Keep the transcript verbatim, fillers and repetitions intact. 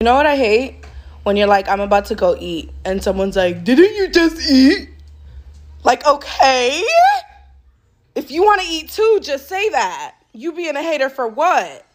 You know what I hate? When you're like, I'm about to go eat, and someone's like, didn't you just eat? Like, okay. If you want to eat too, just say that. You being a hater for what?